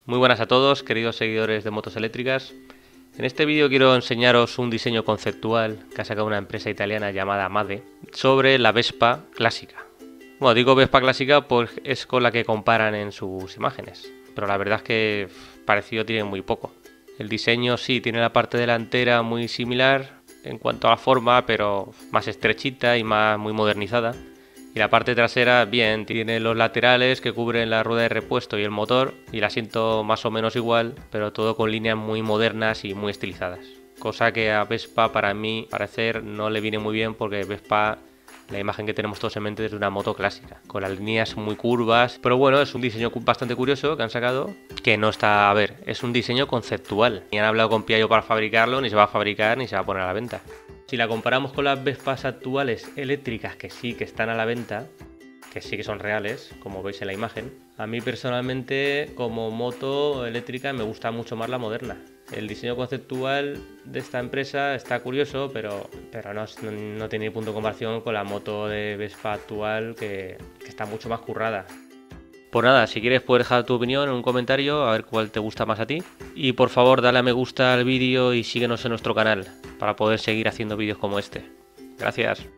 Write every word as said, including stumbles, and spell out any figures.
Muy buenas a todos, queridos seguidores de motos eléctricas. En este vídeo quiero enseñaros un diseño conceptual que ha sacado una empresa italiana llamada Made sobre la Vespa clásica. Bueno, digo Vespa clásica pues es con la que comparan en sus imágenes, pero la verdad es que parecido tiene muy poco. El diseño sí tiene la parte delantera muy similar en cuanto a la forma, pero más estrechita y más muy modernizada. Y la parte trasera, bien, tiene los laterales que cubren la rueda de repuesto y el motor, y el asiento más o menos igual, pero todo con líneas muy modernas y muy estilizadas. Cosa que a Vespa, para mí, parecer, no le viene muy bien, porque Vespa, la imagen que tenemos todos en mente es de una moto clásica, con las líneas muy curvas. Pero bueno, es un diseño bastante curioso que han sacado, que no está, a ver, es un diseño conceptual. Ni han hablado con Piaggio para fabricarlo, ni se va a fabricar, ni se va a poner a la venta. Si la comparamos con las Vespas actuales eléctricas, que sí que están a la venta, que sí que son reales, como veis en la imagen, a mí personalmente como moto eléctrica me gusta mucho más la moderna. El diseño conceptual de esta empresa está curioso, pero, pero no, no, no tiene punto de comparación con la moto de Vespa actual, que, que está mucho más currada. Pues nada, si quieres puedes dejar tu opinión en un comentario, a ver cuál te gusta más a ti. Y por favor dale a me gusta al vídeo y síguenos en nuestro canal para poder seguir haciendo vídeos como este. Gracias.